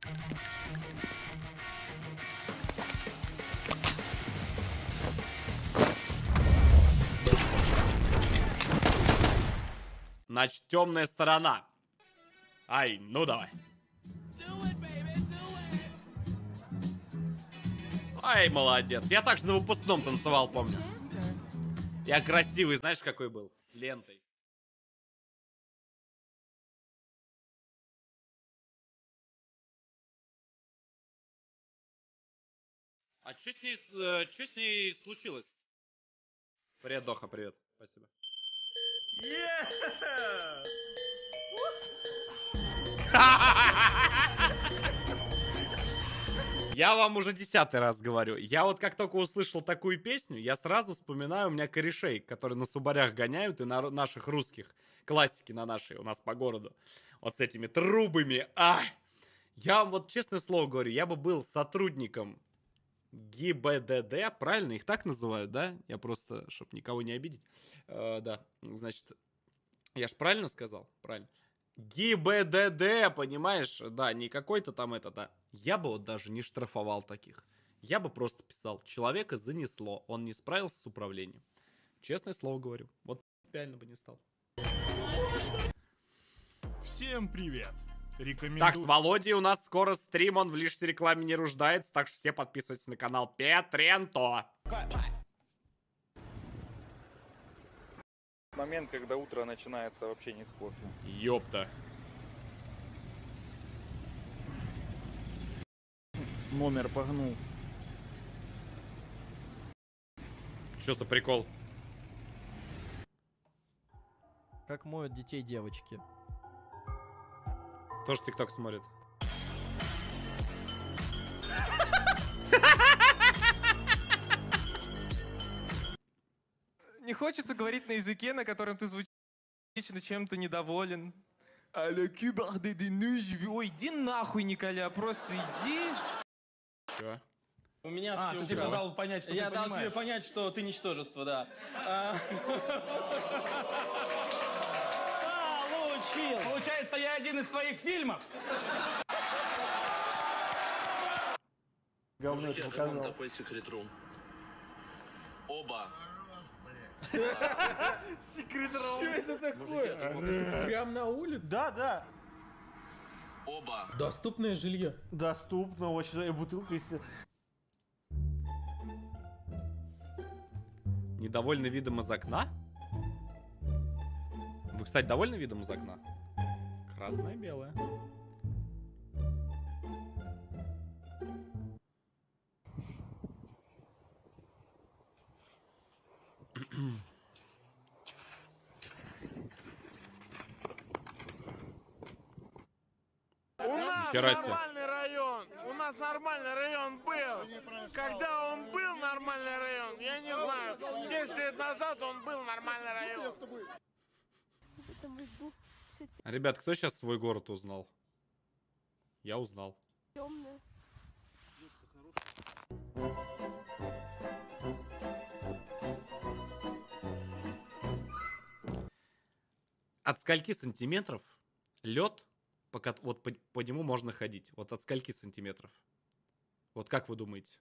Значит, темная сторона. Ай, ну давай. Ай, молодец. Я также на выпускном танцевал, помню. Я красивый, знаешь, какой был? С лентой. А что с ней случилось? Привет, Доха, привет. Спасибо. Я вам уже 10-й раз говорю. Я вот как только услышал такую песню, я сразу вспоминаю у меня корешей, которые на субарях гоняют, и на наших русских. Классики на нашей у нас по городу. Вот с этими трубами. Ай! Я вам вот честное слово говорю, я бы был сотрудником ГИБДД, правильно их так называют, да? Я просто, чтобы никого не обидеть. Да, значит, я ж правильно сказал? Правильно. ГИБДД, понимаешь? Да, не какой-то там это, да. Я бы вот даже не штрафовал таких. Я бы просто писал, человека занесло, он не справился с управлением. Честное слово говорю. Вот реально бы не стал. Всем привет. Рекомендую... Так, с Володей у нас скоро стрим, он в лишней рекламе не рождается, так что все подписывайтесь на канал Петренто. Момент, когда утро начинается вообще не с кофе. Ёпта. Номер погнул. Чё за прикол? Как моют детей девочки. Тоже ТикТок смотрит. Не хочется говорить на языке, на котором ты звучишь чем-то недоволен. Ой, иди нахуй, Николя, просто иди. Чё? У меня все. Ты тебе дал понять, что Я ты дал понимаешь. тебе понять, что ты ничтожество, да. Получил. Получается, я один из твоих фильмов. Мужики, а как вам такой секрет-рум? Оба. Секрет-рум. Что это такое? Прям на улице? Да, да. Оба. Доступное жилье. Доступно, очень бутылка из... Недовольны видом из окна? Вы, кстати, довольны видом из окна? Красное, белое. У нас Нихера себе. нормальный район. У нас нормальный район был. Когда он был нормальный район, я не знаю. 10 лет назад он был нормальный район. Ребят, кто сейчас свой город узнал? Я узнал. От скольки сантиметров лед, вот по нему можно ходить? Вот от скольки сантиметров? Вот как вы думаете?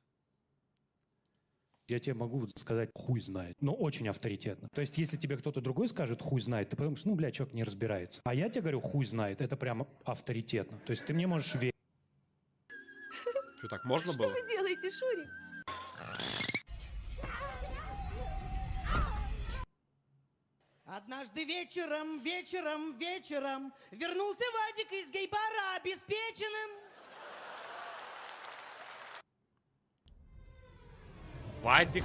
Я тебе могу сказать, хуй знает, но очень авторитетно. То есть, если тебе кто-то другой скажет, хуй знает, ты подумаешь, ну, бля, человек не разбирается. А я тебе говорю, хуй знает, это прямо авторитетно. То есть, ты мне можешь верить. Что, так можно было? Что вы делаете, Шурик? Однажды вечером вернулся Вадик из гей-бара обеспеченным. Вадик.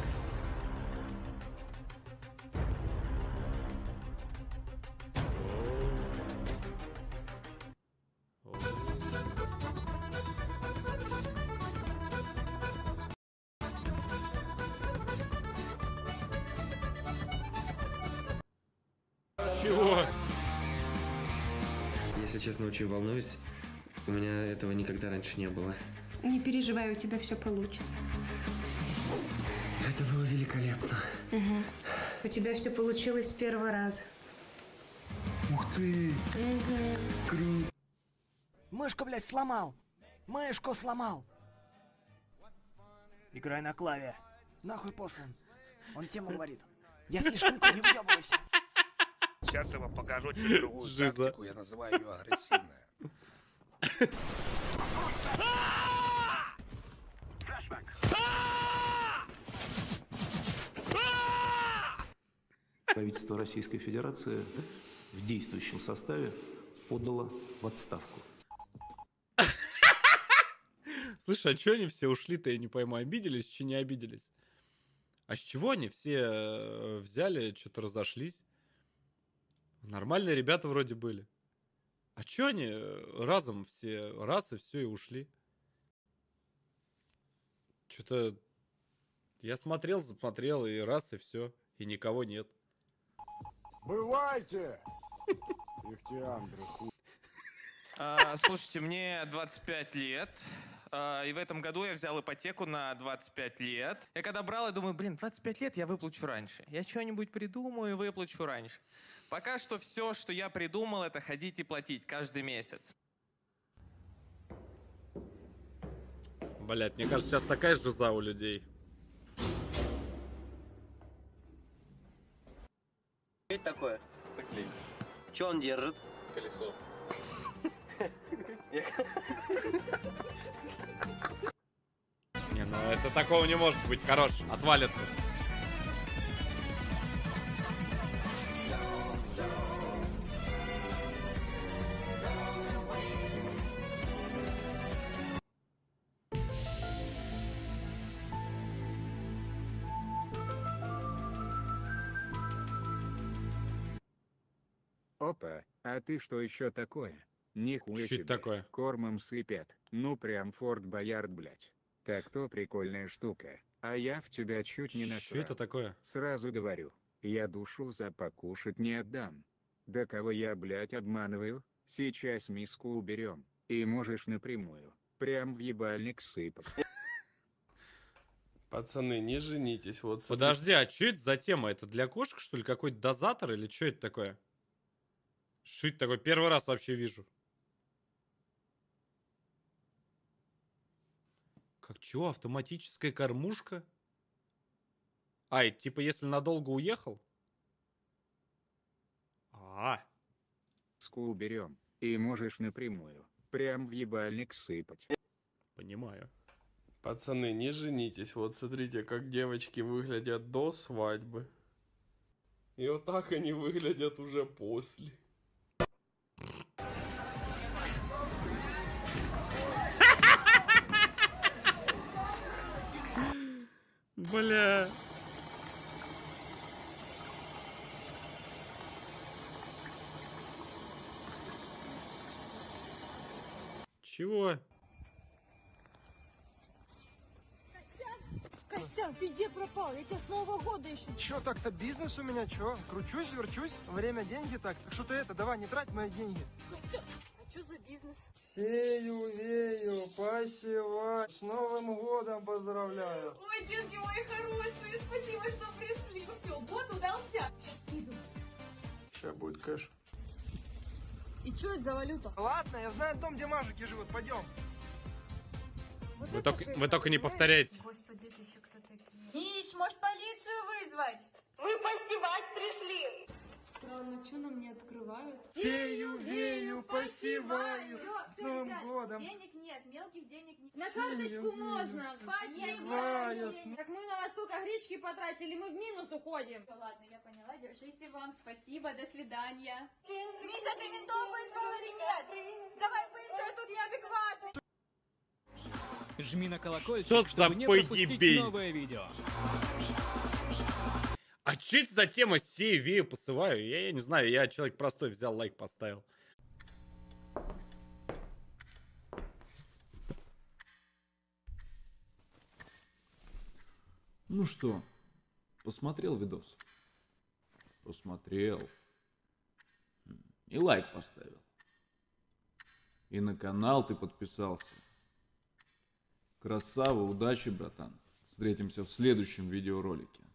Чего? Если честно, очень волнуюсь. У меня этого никогда раньше не было. Не переживай, у тебя все получится. Это было великолепно. Угу. У тебя все получилось с первого раза. Ух ты! Угу. Круто! Мышку, блядь, сломал. Мышку сломал. Играй на клаве. Нахуй послан. Он тему говорит. Я слишком не въебывайся. Сейчас я вам покажу чуть другую тактику. Я называю ее агрессивная. Правительство Российской Федерации в действующем составе подало в отставку. Слушай, а чё они все ушли-то, я не пойму, обиделись, че не обиделись? А с чего они все взяли, что-то разошлись? Нормальные ребята вроде были. А чё они разом все, раз и все и ушли? Что-то я смотрел, и раз, и все, и никого нет. Бывайте! Ихтиандры, хуй. Слушайте, мне 25 лет, и в этом году я взял ипотеку на 25 лет. Я когда брал, я думаю, блин, 25 лет я выплачу раньше. Я что-нибудь придумаю и выплачу раньше. Пока что все, что я придумал, это ходить и платить каждый месяц. Блять, мне кажется, сейчас такая жиза у людей. Что это такое? Это клей. Что он держит? Колесо. Не, ну это такого не может быть, хорош, отвалится. Опа, а ты что еще такое? Нихуя Что себе. это такое? Кормом сыпят. Ну прям Форт Боярд, блять. Так-то прикольная штука. А я в тебя чуть не насрал. Что это такое? Сразу говорю, я душу за покушать не отдам. Да кого я, блять, обманываю? Сейчас миску уберем. И можешь напрямую. Прям в ебальник сыпать. Пацаны, не женитесь. Вот Подожди, а что это за тема? Это для кошек, что ли? Какой-то дозатор или что это такое? Что это такое? Первый раз вообще вижу. Как чего? Автоматическая кормушка? А, это типа если надолго уехал? Миску уберем. И можешь напрямую. Прям в ебальник сыпать. Понимаю. Пацаны, не женитесь. Вот смотрите, как девочки выглядят до свадьбы. И вот так они выглядят уже после. Бля. Чего? Костян, ты где пропал? Я тебя с Нового года ищу. Чё так-то бизнес у меня, чё? Кручусь, верчусь, время, деньги так. Так что ты это, давай, не трать мои деньги. Костян, а что за бизнес? Сею, вею, посеваю. С Новым годом поздравляю. Ой, деньги мои хорошие, спасибо, что пришли. Все, год удался. Сейчас приду. Сейчас будет кэш. И что это за валюта? Ладно, я знаю дом, где мажики живут, пойдем. Вот Вы только не повторяйте. Господи, это еще кто такие? Миш, может полицию вызвать? Вы посевать пришли. Странно, что нам не открывают? Сею, вею, посеваю. Всё, С Новым ребят, годом. денег нет, мелких денег нет. На Сею, карточку вею, можно. посеваю. Спасибо. Так мы на вас столько гречки потратили, мы в минус уходим. Ладно, я поняла, держите вам, спасибо, до свидания. Миша, ты ментов вызвал или нет? Давай быстро, я тут неадекватный. Жми на колокольчик, Что за чтобы не пропустить поебень? новое видео. А что это за тема сею, вею, посываю? Я не знаю, я человек простой, взял лайк, поставил. Ну что, посмотрел видос? Посмотрел. И лайк поставил. И на канал ты подписался. Красава, удачи, братан. Встретимся в следующем видеоролике.